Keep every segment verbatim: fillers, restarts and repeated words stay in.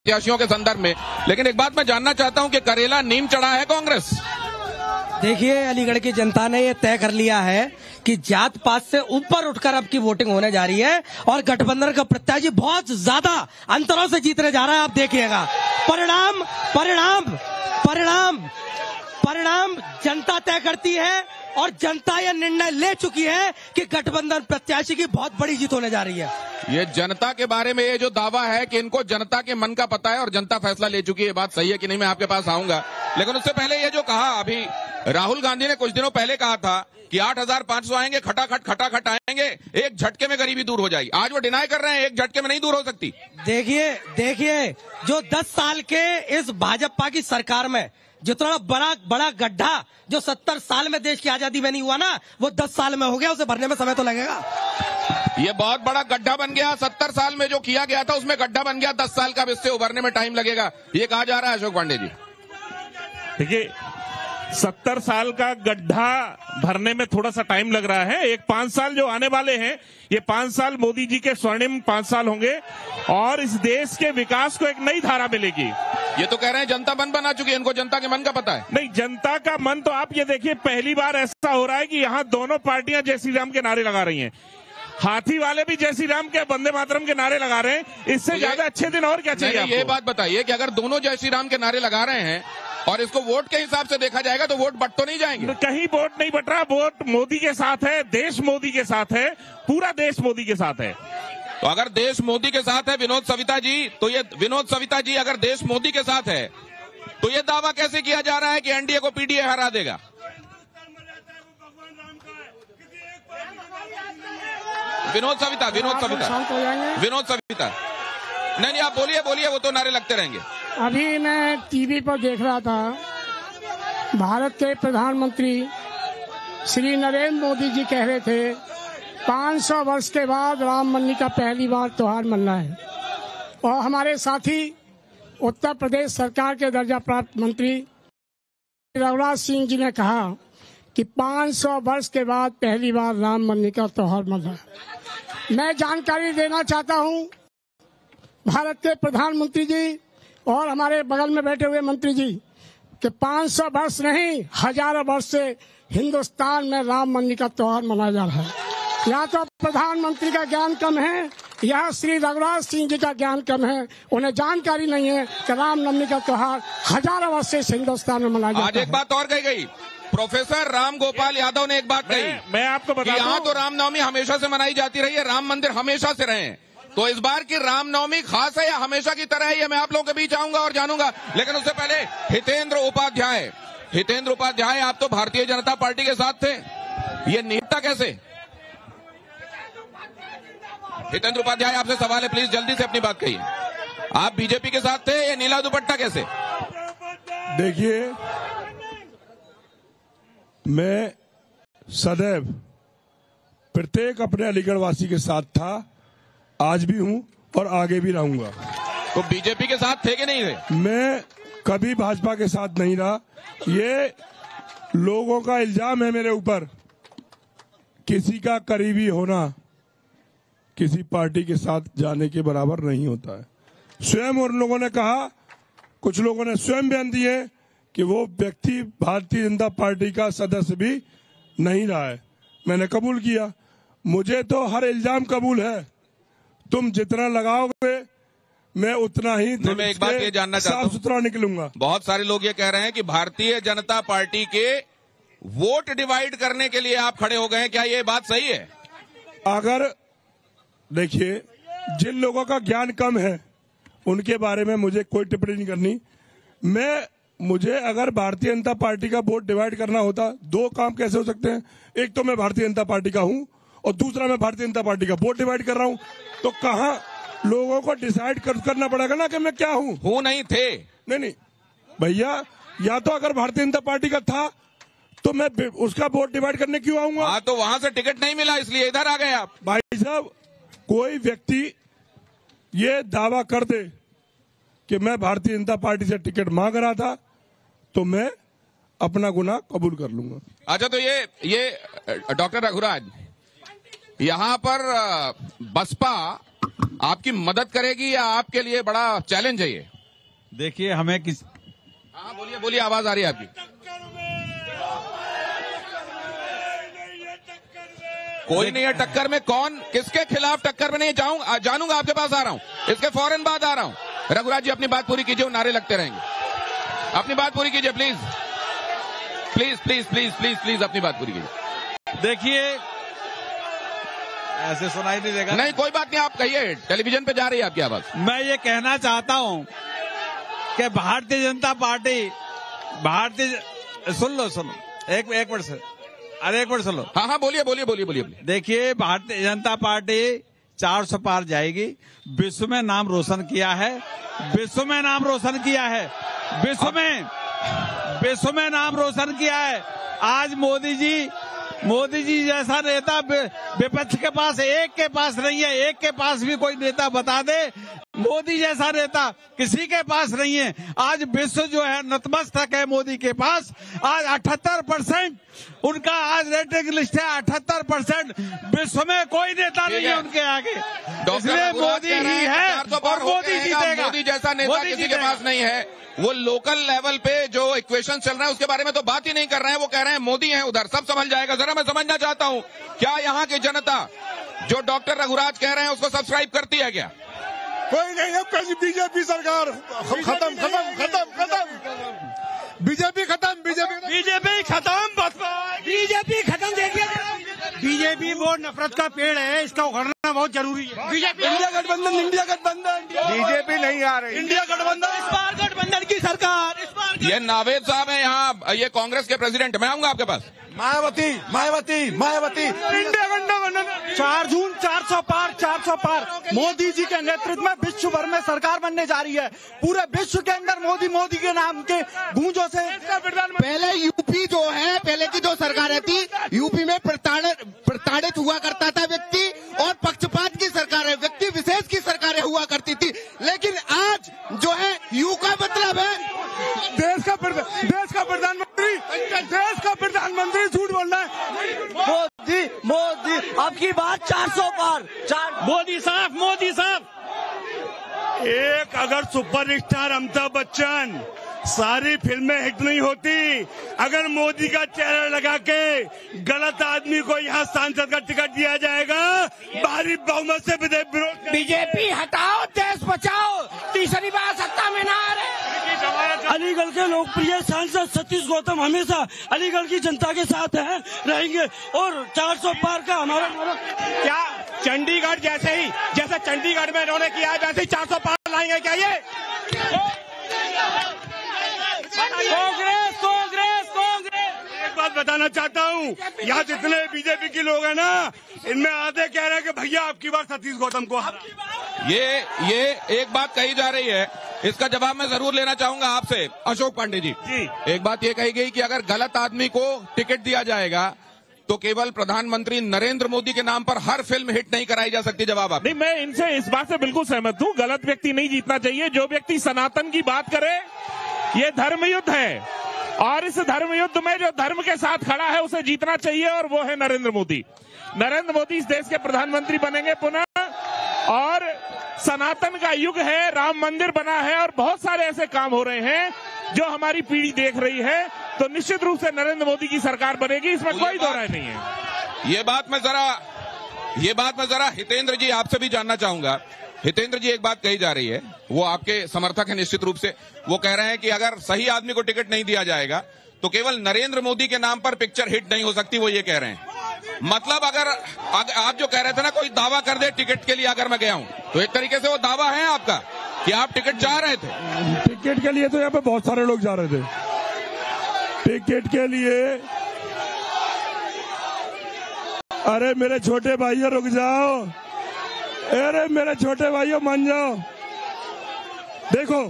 प्रत्याशियों के संदर्भ में। लेकिन एक बात मैं जानना चाहता हूं कि करेला नीम चढ़ा है कांग्रेस। देखिए, अलीगढ़ की जनता ने ये तय कर लिया है कि जात पात से ऊपर उठकर अब की वोटिंग होने जा रही है और गठबंधन का प्रत्याशी बहुत ज्यादा अंतरों से जीतने जा रहा है। आप देखिएगा परिणाम परिणाम परिणाम परिणाम जनता तय करती है और जनता यह निर्णय ले चुकी है कि गठबंधन प्रत्याशी की बहुत बड़ी जीत होने जा रही है। ये जनता के बारे में ये जो दावा है कि इनको जनता के मन का पता है और जनता फैसला ले चुकी है, ये बात सही है कि नहीं, मैं आपके पास आऊंगा। लेकिन उससे पहले ये जो कहा अभी राहुल गांधी ने कुछ दिनों पहले कहा था कि आठ हजार पांच सौ आएंगे, खटाखट खटाखट आएंगे, एक झटके में गरीबी दूर हो जाएगी। आज वो डिनाई कर रहे हैं एक झटके में नहीं दूर हो सकती। देखिए देखिए जो दस साल के इस भाजपा की सरकार में जितना बड़ा बड़ा गड्ढा जो सत्तर साल में देश की आजादी में नहीं हुआ ना, वो दस साल में हो गया, उसे भरने में समय तो लगेगा। ये बहुत बड़ा गड्ढा बन गया। सत्तर साल में जो किया गया था उसमें गड्ढा बन गया, दस साल का इससे उभरने में टाइम लगेगा, ये कहा जा रहा है अशोक पांडे जी। देखिए, सत्तर साल का गड्ढा भरने में थोड़ा सा टाइम लग रहा है। एक पांच साल जो आने वाले हैं, ये पांच साल मोदी जी के स्वर्णिम पांच साल होंगे और इस देश के विकास को एक नई धारा मिलेगी। ये तो कह रहे हैं जनता मन बना चुकी है, इनको जनता के मन का पता है। नहीं, जनता का मन तो आप ये देखिए, पहली बार ऐसा हो रहा है कि यहाँ दोनों पार्टियां जय श्री राम के नारे लगा रही हैं। हाथी वाले भी जय श्री राम के, वंदे मातरम के नारे लगा रहे हैं। इससे ज्यादा अच्छे दिन और क्या चाहिए? ये बात बताइए कि अगर दोनों जय श्री राम के नारे लगा रहे हैं और इसको वोट के हिसाब से देखा जाएगा तो वोट बट तो नहीं जाएंगे। कहीं वोट नहीं बट रहा, वोट मोदी के साथ है, देश मोदी के साथ है, पूरा देश मोदी के साथ है। तो अगर देश मोदी के साथ है विनोद सविता जी, तो ये विनोद सविता जी अगर देश मोदी के साथ है तो ये दावा कैसे किया जा रहा है कि एनडीए को पीडीए हरा देगा? विनोद सविता विनोद सविता विनोद सविता नहीं नहीं आप बोलिए बोलिए, वो तो नारे लगते रहेंगे। अभी मैं टीवी पर देख रहा था, भारत के प्रधानमंत्री श्री नरेंद्र मोदी जी कह रहे थे पाँच सौ वर्ष के बाद राम मंदिर का पहली बार त्योहार मनाना है। और हमारे साथी उत्तर प्रदेश सरकार के दर्जा प्राप्त मंत्री रघुराज सिंह जी ने कहा कि पाँच सौ वर्ष के बाद पहली बार राम मंदिर का त्योहार मना। मैं जानकारी देना चाहता हूं भारत के प्रधानमंत्री जी और हमारे बगल में बैठे हुए मंत्री जी कि पाँच सौ वर्ष नहीं, हजारों वर्ष से हिंदुस्तान में राम मंदिर का त्योहार मनाया जा रहा है। या तो प्रधानमंत्री का ज्ञान कम है या श्री रघुराज सिंह जी का ज्ञान कम है, उन्हें जानकारी नहीं है कि रामनवमी का त्योहार हजारों वर्ष से हिंदुस्तान में मनाया जाता है। आज एक बात और कही गई, प्रोफेसर राम गोपाल यादव ने एक बात कही, मैं आपको बता दूं, यहाँ तो रामनवमी हमेशा से मनाई जाती रही है, राम मंदिर हमेशा से रहे हैं, तो इस बार की रामनवमी खास है या हमेशा की तरह है, ये मैं आप लोगों के बीच आऊंगा और जानूंगा। लेकिन उससे पहले हितेंद्र उपाध्याय हितेंद्र उपाध्याय आप तो भारतीय जनता पार्टी के साथ थे, ये निपटा कैसे? हितेंद्र उपाध्याय आपसे सवाल है, प्लीज जल्दी से अपनी बात कहिए। आप बीजेपी के साथ थे, ये नीला दुपट्टा कैसे? देखिए, मैं सदैव प्रत्येक अपने अलीगढ़ वासी के साथ था, आज भी हूं और आगे भी रहूंगा। तो बीजेपी के साथ थे कि नहीं थे? मैं कभी भाजपा के साथ नहीं रहा। ये लोगों का इल्जाम है मेरे ऊपर। किसी का करीबी होना किसी पार्टी के साथ जाने के बराबर नहीं होता है। स्वयं उन लोगों ने कहा, कुछ लोगों ने स्वयं बयान दिए कि वो व्यक्ति भारतीय जनता पार्टी का सदस्य भी नहीं रहा है। मैंने कबूल किया, मुझे तो हर इल्जाम कबूल है। तुम जितना लगाओगे मैं उतना ही मैं एक बात ये जानना चाहता हूं, साफ सुथरा निकलूंगा। बहुत सारे लोग ये कह रहे हैं कि भारतीय जनता पार्टी के वोट डिवाइड करने के लिए आप खड़े हो गए हैं, क्या ये बात सही है? अगर देखिए, जिन लोगों का ज्ञान कम है उनके बारे में मुझे कोई टिप्पणी नहीं करनी। मैं मुझे अगर भारतीय जनता पार्टी का वोट डिवाइड करना होता, दो काम कैसे हो सकते हैं? एक तो मैं भारतीय जनता पार्टी का हूं और दूसरा मैं भारतीय जनता पार्टी का वोट डिवाइड कर रहा हूं, तो कहां लोगों को डिसाइड कर, करना पड़ेगा ना कि मैं क्या हूं। हूं नहीं थे, नहीं नहीं भैया, या तो अगर भारतीय जनता पार्टी का था तो मैं उसका वोट डिवाइड करने क्यों आऊंगा? हाँ, तो वहां से टिकट नहीं मिला इसलिए इधर आ गए आप। भाई साहब, कोई व्यक्ति ये दावा कर दे कि मैं भारतीय जनता पार्टी से टिकट मांग रहा था तो मैं अपना गुनाह कबूल कर लूंगा। अच्छा, तो ये ये डॉक्टर रघुराज, यहाँ पर बसपा आपकी मदद करेगी या आपके लिए बड़ा चैलेंज है ये? देखिए हमें किस हाँ बोलिए बोलिए, आवाज आ रही है आपकी। कोई नहीं है टक्कर में, कौन किसके खिलाफ टक्कर में नहीं जाऊंगा, जानूंगा, आपके पास आ रहा हूं, इसके फौरन बाद आ रहा हूं। रघुराज जी अपनी बात पूरी कीजिए, वो नारे लगते रहेंगे। अपनी बात पूरी कीजिए please please please please please please अपनी बात पूरी कीजिए। देखिए ऐसे सुनाई नहीं देगा। नहीं कोई बात नहीं, आप कहिए, टेलीविजन पे जा रही है आपकी आवाज। मैं ये कहना चाहता हूं कि भारतीय जनता पार्टी भारतीय सुन लो सुनो एक एक मिनट से अरे एक मिनट सुन लो। हाँ हाँ बोलिए बोलिए बोलिए बोलिए बोलिए। देखिए भारतीय जनता पार्टी चार सौ पार जाएगी। विश्व में नाम रोशन किया है, विश्व में नाम रोशन किया है, विश्व में विश्व में नाम रोशन किया है। आज मोदी जी मोदी जी जैसा नेता विपक्ष के पास एक के पास नहीं है, एक के पास भी कोई नेता बता दे। मोदी जैसा नेता किसी के पास नहीं है। आज विश्व जो है नतमस्तक है मोदी के पास। आज अठहत्तर परसेंट उनका आज रेटिंग लिस्ट है, अठहत्तर परसेंट। विश्व में कोई नेता नहीं है उनके आगे, इसलिए मोदी ही है और मोदी जीतेगा। मोदी जैसा नेता किसी के पास नहीं है। वो लोकल लेवल पे जो इक्वेशन चल रहा है उसके बारे में तो बात ही नहीं कर रहे हैं, वो कह रहे हैं मोदी है उधर, सब समझ जाएगा। जरा मैं समझना चाहता हूं, क्या यहाँ की जनता जो डॉक्टर रघुराज कह रहे हैं उसको सब्सक्राइब करती है क्या? कोई नहीं है। बीजेपी सरकार खत्म खत्म खत्म खत्म बीजेपी खत्म बीजेपी बीजेपी खत्म बीजेपी खत्म। देखिए बीजेपी वो नफरत का पेड़ है, इसका उखड़ना बहुत जरूरी है। बीजेपी इंडिया गठबंधन इंडिया गठबंधन बीजेपी नहीं आ रही। इंडिया गठबंधन, इस बार गठबंधन की सरकार, इस बार ये नावेद साहब है यहाँ, ये कांग्रेस के प्रेसिडेंट। मैं आऊंगा आपके पास। मायावती मायावती मायावती इंडिया गठबंधन। चार जून चार सौ पार चार सौ पार मोदी जी के नेतृत्व में विश्व भर में सरकार बनने जा रही है। पूरे विश्व के अंदर मोदी मोदी के नाम के गूंजों से। पहले यूपी जो है, पहले की जो सरकारें थी, यूपी में प्रताड़ित प्रताड़ित हुआ करता था व्यक्ति, और पक्षपात की सरकारें, व्यक्ति विशेष की सरकारें हुआ करती थी। लेकिन आज जो है यू का मतलब है देश का देश का प्रधानमंत्री देश का प्रधानमंत्री झूठ बोल रहा है। मोदी मोदी अब की बात चार सौ पार चार मोदी साहब मोदी साहब एक अगर सुपरस्टार अमिताभ बच्चन सारी फिल्में हिट नहीं होती अगर मोदी का चेहरा लगा के गलत आदमी को यहाँ सांसद का टिकट दिया जाएगा। भारी बहुमत से विरोध। बीजेपी हटाओ, देश बचाओ, तीसरी बार सत्ता में ना आ रहे। अलीगढ़ के लोकप्रिय सांसद सतीश गौतम हमेशा अलीगढ़ की जनता के साथ हैं, रहेंगे और चार सौ पार का हमारा क्या चंडीगढ़ जैसे ही जैसे चंडीगढ़ में इन्होंने किया वैसे ही चार सौ पार लाएंगे क्या ये? कांग्रेस कांग्रेस कांग्रेस एक बात बताना चाहता हूँ, यहाँ जितने बीजेपी के लोग हैं ना, इनमें आधे कह रहे हैं कि भैया आपकी बार सतीश गौतम को ये ये एक बात कही जा रही है, इसका जवाब मैं जरूर लेना चाहूंगा आपसे अशोक पांडे जी। जी एक बात ये कही गई कि अगर गलत आदमी को टिकट दिया जाएगा तो केवल प्रधानमंत्री नरेंद्र मोदी के नाम पर हर फिल्म हिट नहीं कराई जा सकती। जवाब आप। नहीं, मैं इनसे इस बात से बिल्कुल सहमत हूँ। गलत व्यक्ति नहीं जीतना चाहिए। जो व्यक्ति सनातन की बात करे, ये धर्म युद्ध है और इस धर्म युद्ध में जो धर्म के साथ खड़ा है उसे जीतना चाहिए, और वो है नरेंद्र मोदी। नरेंद्र मोदी इस देश के प्रधानमंत्री बनेंगे पुनः, और सनातन का युग है, राम मंदिर बना है और बहुत सारे ऐसे काम हो रहे हैं जो हमारी पीढ़ी देख रही है। तो निश्चित रूप से नरेंद्र मोदी की सरकार बनेगी, इसमें कोई दो राय नहीं है। ये बात मैं जरा ये बात मैं जरा हितेंद्र जी आपसे भी जानना चाहूंगा। हितेंद्र जी, एक बात कही जा रही है, वो आपके समर्थक हैं निश्चित रूप से। वो कह रहे हैं कि अगर सही आदमी को टिकट नहीं दिया जाएगा तो केवल नरेंद्र मोदी के नाम पर पिक्चर हिट नहीं हो सकती। वो ये कह रहे हैं, मतलब अगर, अगर आप जो कह रहे थे ना, कोई दावा कर दे टिकट के लिए अगर मैं गया हूं, तो एक तरीके से वो दावा है आपका कि आप टिकट चाह रहे थे। टिकट के लिए तो यहाँ पे बहुत सारे लोग जा रहे थे। टिकट के लिए, अरे मेरे छोटे भाइयों रुक जाओ, अरे मेरे छोटे भाइयों मान जाओ। देखो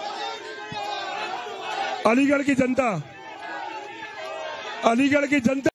अलीगढ़ की जनता अलीगढ़ की जनता